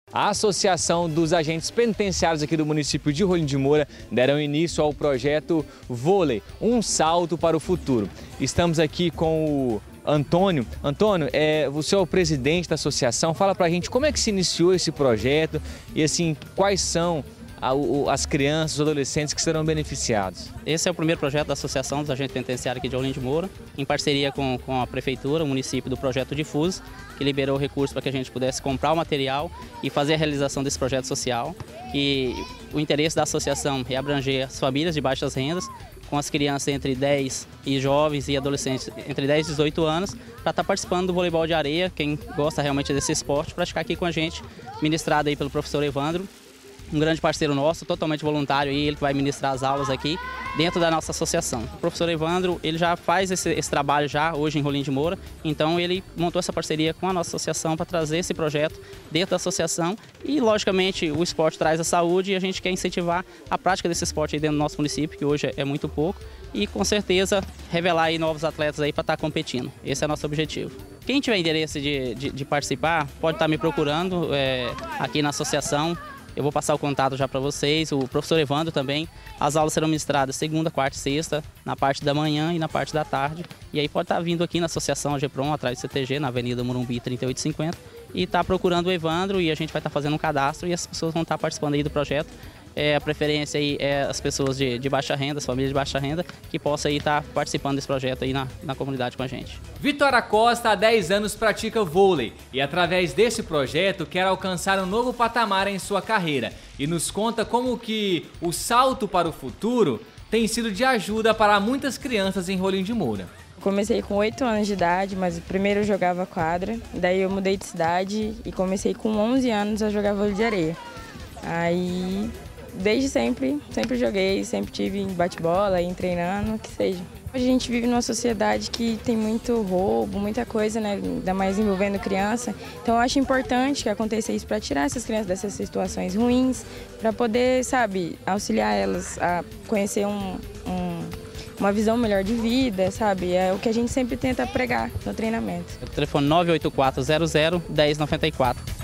A Associação dos Agentes Penitenciários aqui do município de Rolim de Moura deram início ao projeto Vôlei, um salto para o futuro. Estamos aqui com o Antônio. Antônio, você é o presidente da associação. Fala pra gente como é que se iniciou esse projeto e assim, quais são as crianças, os adolescentes que serão beneficiados. Esse é o primeiro projeto da Associação dos Agentes Penitenciários aqui de Rolim de Moura, em parceria com a Prefeitura, o município do Projeto Difuso, que liberou recursos para que a gente pudesse comprar o material e fazer a realização desse projeto social. E o interesse da associação é abranger as famílias de baixas rendas, com as crianças entre 10 e jovens e adolescentes entre 10 e 18 anos, para estar participando do voleibol de areia, quem gosta realmente desse esporte, praticar aqui com a gente, ministrado aí pelo professor Evandro, um grande parceiro nosso, totalmente voluntário, ele que vai ministrar as aulas aqui dentro da nossa associação. O professor Evandro, ele já faz esse trabalho já hoje em Rolim de Moura, então ele montou essa parceria com a nossa associação para trazer esse projeto dentro da associação e, logicamente, o esporte traz a saúde e a gente quer incentivar a prática desse esporte aí dentro do nosso município, que hoje é muito pouco, e com certeza revelar aí novos atletas aí para estar competindo. Esse é o nosso objetivo. Quem tiver interesse de participar, pode estar me procurando aqui na associação. Eu vou passar o contato já para vocês, o professor Evandro também. As aulas serão ministradas segunda, quarta e sexta, na parte da manhã e na parte da tarde. E aí pode estar vindo aqui na Associação AGPROM, atrás do CTG, na Avenida Morumbi 3850, e estar procurando o Evandro e a gente vai estar fazendo um cadastro e as pessoas vão estar participando aí do projeto. A preferência aí é as pessoas de baixa renda, as famílias de baixa renda, que possam aí estar participando desse projeto aí na comunidade com a gente. Vitória Costa há 10 anos pratica vôlei e através desse projeto quer alcançar um novo patamar em sua carreira e nos conta como que o salto para o futuro tem sido de ajuda para muitas crianças em Rolim de Moura. Comecei com 8 anos de idade, mas primeiro eu jogava quadra, daí eu mudei de cidade e comecei com 11 anos a jogar vôlei de areia. Aí, desde sempre joguei, sempre tive em bate-bola, em treinando, o que seja. Hoje a gente vive numa sociedade que tem muito roubo, muita coisa, né? Ainda mais envolvendo criança. Então eu acho importante que aconteça isso para tirar essas crianças dessas situações ruins, para poder, sabe, auxiliar elas a conhecer uma visão melhor de vida, sabe? É o que a gente sempre tenta pregar no treinamento. O telefone 98400 1094.